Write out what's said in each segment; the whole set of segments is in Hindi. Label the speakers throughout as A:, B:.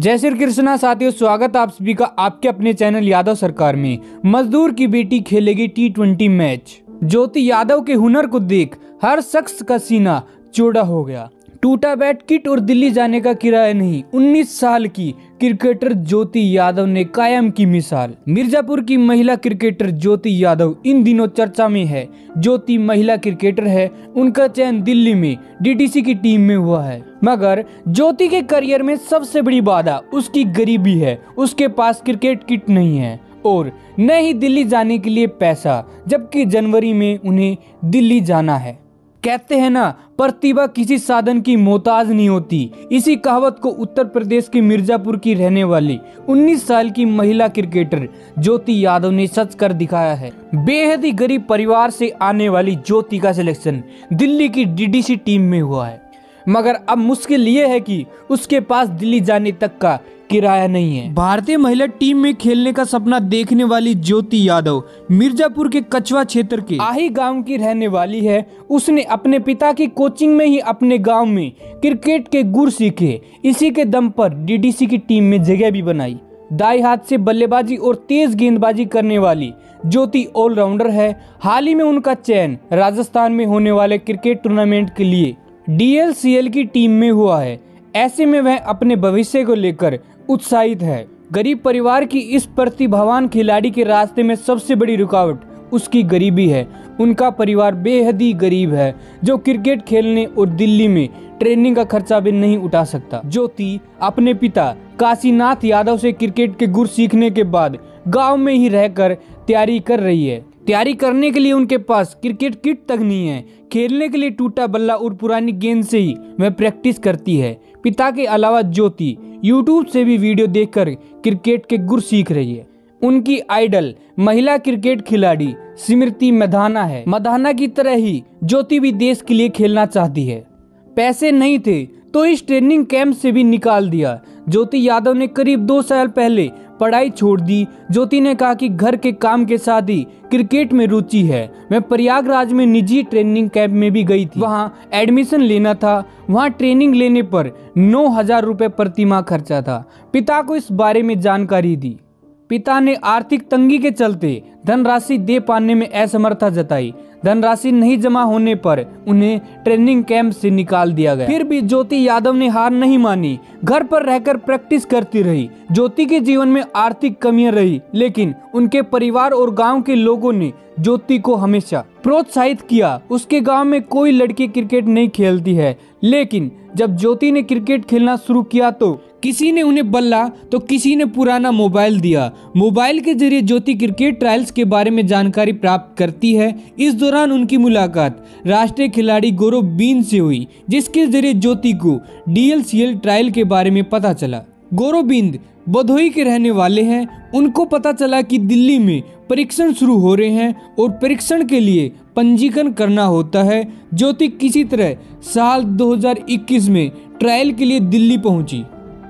A: जय श्री कृष्णा साथियों, स्वागत आप सभी का आपके अपने चैनल यादव सरकार में। मजदूर की बेटी खेलेगी T20 मैच। ज्योति यादव के हुनर को देख हर शख्स का सीना चौड़ा हो गया। टूटा बैट, किट और दिल्ली जाने का किराया नहीं। 19 साल की क्रिकेटर ज्योति यादव ने कायम की मिसाल। मिर्जापुर की महिला क्रिकेटर ज्योति यादव इन दिनों चर्चा में है। ज्योति महिला क्रिकेटर है, उनका चयन दिल्ली में डीडीसी की टीम में हुआ है। मगर ज्योति के करियर में सबसे बड़ी बाधा उसकी गरीबी है। उसके पास क्रिकेट किट नहीं है और न ही दिल्ली जाने के लिए पैसा, जबकि जनवरी में उन्हें दिल्ली जाना है। कहते हैं ना, प्रतिभा किसी साधन की मोहताज नहीं होती। इसी कहावत को उत्तर प्रदेश के मिर्जापुर की रहने वाली 19 साल की महिला क्रिकेटर ज्योति यादव ने सच कर दिखाया है। बेहद ही गरीब परिवार से आने वाली ज्योति का सिलेक्शन दिल्ली की डीडीसी टीम में हुआ है, मगर अब मुश्किल ये है कि उसके पास दिल्ली जाने तक का किराया नहीं है। भारतीय महिला टीम में खेलने का सपना देखने वाली ज्योति यादव मिर्जापुर के कछवा क्षेत्र के आही गांव की रहने वाली है। उसने अपने पिता की कोचिंग में ही अपने गांव में क्रिकेट के गुर सीखे। इसी के दम पर डीडीसी की टीम में जगह भी बनाई। दाई हाथ से बल्लेबाजी और तेज गेंदबाजी करने वाली ज्योति ऑलराउंडर है। हाल ही में उनका चयन राजस्थान में होने वाले क्रिकेट टूर्नामेंट के लिए DLCL की टीम में हुआ है। ऐसे में वह अपने भविष्य को लेकर उत्साहित है। गरीब परिवार की इस प्रतिभावान खिलाड़ी के रास्ते में सबसे बड़ी रुकावट उसकी गरीबी है। उनका परिवार बेहद ही गरीब है, जो क्रिकेट खेलने और दिल्ली में ट्रेनिंग का खर्चा भी नहीं उठा सकता। ज्योति अपने पिता काशीनाथ यादव से क्रिकेट के गुर सीखने के बाद गांव में ही रहकर तैयारी कर रही है। तैयारी करने के लिए उनके पास क्रिकेट किट तक नहीं है। खेलने के लिए टूटा बल्ला और पुरानी गेंद से ही वह प्रैक्टिस करती है। पिता के अलावा ज्योति YouTube से भी वीडियो देखकर क्रिकेट के गुर सीख रही है। उनकी आइडल महिला क्रिकेट खिलाड़ी स्मृति मंधाना है। मंधाना की तरह ही ज्योति भी देश के लिए खेलना चाहती है। पैसे नहीं थे तो इस ट्रेनिंग कैंप से भी निकाल दिया। ज्योति यादव ने करीब 2 साल पहले पढ़ाई छोड़ दी। ज्योति ने कहा कि घर के काम के साथ ही क्रिकेट में रुचि है। मैं प्रयागराज में निजी ट्रेनिंग कैंप में भी गई थी। वहां एडमिशन लेना था। वहां ट्रेनिंग लेने पर 9,000 रुपए प्रति माह खर्चा था। पिता को इस बारे में जानकारी दी। पिता ने आर्थिक तंगी के चलते धनराशि दे पाने में असमर्थता जताई। धनराशि नहीं जमा होने पर उन्हें ट्रेनिंग कैंप से निकाल दिया गया। फिर भी ज्योति यादव ने हार नहीं मानी। घर पर रहकर प्रैक्टिस करती रही। ज्योति के जीवन में आर्थिक कमियां रही, लेकिन उनके परिवार और गांव के लोगों ने ज्योति को हमेशा प्रोत्साहित किया। उसके गांव में कोई लड़की क्रिकेट नहीं खेलती है, लेकिन जब ज्योति ने क्रिकेट खेलना शुरू किया तो किसी ने उन्हें बल्ला तो किसी ने पुराना मोबाइल दिया। मोबाइल के जरिए ज्योति क्रिकेट ट्रायल्स के बारे में जानकारी प्राप्त करती है। इस दौरान उनकी मुलाकात राष्ट्रीय खिलाड़ी गौरव बिंद से हुई, जिसके जरिए ज्योति को DLCL ट्रायल के बारे में पता चला। गौरव बिंद भदोही के रहने वाले हैं। उनको पता चला कि दिल्ली में परीक्षण शुरू हो रहे हैं और परीक्षण के लिए पंजीकरण करना होता है। ज्योति किसी तरह साल 2021 में ट्रायल के लिए दिल्ली पहुंची।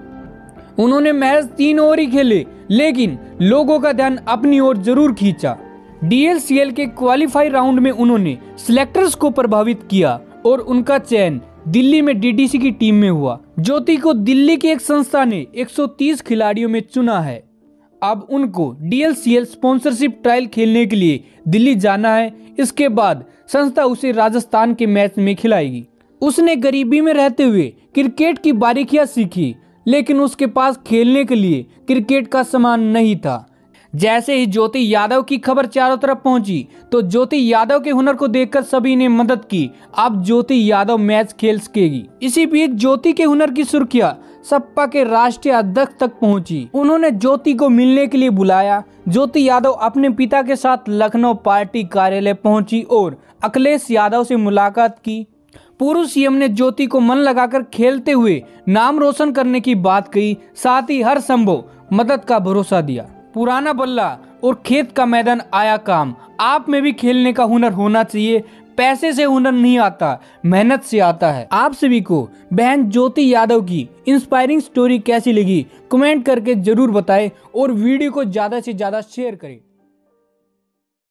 A: उन्होंने महज 3 ओवर ही खेले, लेकिन लोगों का ध्यान अपनी ओर जरूर खींचा। DLCL के क्वालिफाई राउंड में उन्होंने सिलेक्टर्स को प्रभावित किया और उनका चयन दिल्ली में डीडीसी की टीम में हुआ। ज्योति को दिल्ली की एक संस्था ने 130 खिलाड़ियों में चुना है। अब उनको DLCL स्पॉन्सरशिप ट्रायल खेलने के लिए दिल्ली जाना है। इसके बाद संस्था उसे राजस्थान के मैच में खिलाएगी। उसने गरीबी में रहते हुए क्रिकेट की बारीकियां सीखी, लेकिन उसके पास खेलने के लिए क्रिकेट का सामान नहीं था। जैसे ही ज्योति यादव की खबर चारों तरफ पहुंची तो ज्योति यादव के हुनर को देखकर सभी ने मदद की। अब ज्योति यादव मैच खेल सकेगी। इसी बीच ज्योति के हुनर की सुर्खियां सपा के राष्ट्रीय अध्यक्ष तक पहुंची। उन्होंने ज्योति को मिलने के लिए बुलाया। ज्योति यादव अपने पिता के साथ लखनऊ पार्टी कार्यालय पहुंची और अखिलेश यादव से मुलाकात की। पूर्व CM ने ज्योति को मन लगाकर खेलते हुए नाम रोशन करने की बात कही, साथ ही हर संभव मदद का भरोसा दिया। पुराना बल्ला और खेत का मैदान आया काम। आप में भी खेलने का हुनर होना चाहिए। पैसे से हुनर नहीं आता, मेहनत से आता है। आप सभी को बहन ज्योति यादव की इंस्पायरिंग स्टोरी कैसी लगी कमेंट करके जरूर बताएं और वीडियो को ज्यादा से ज्यादा शेयर करें।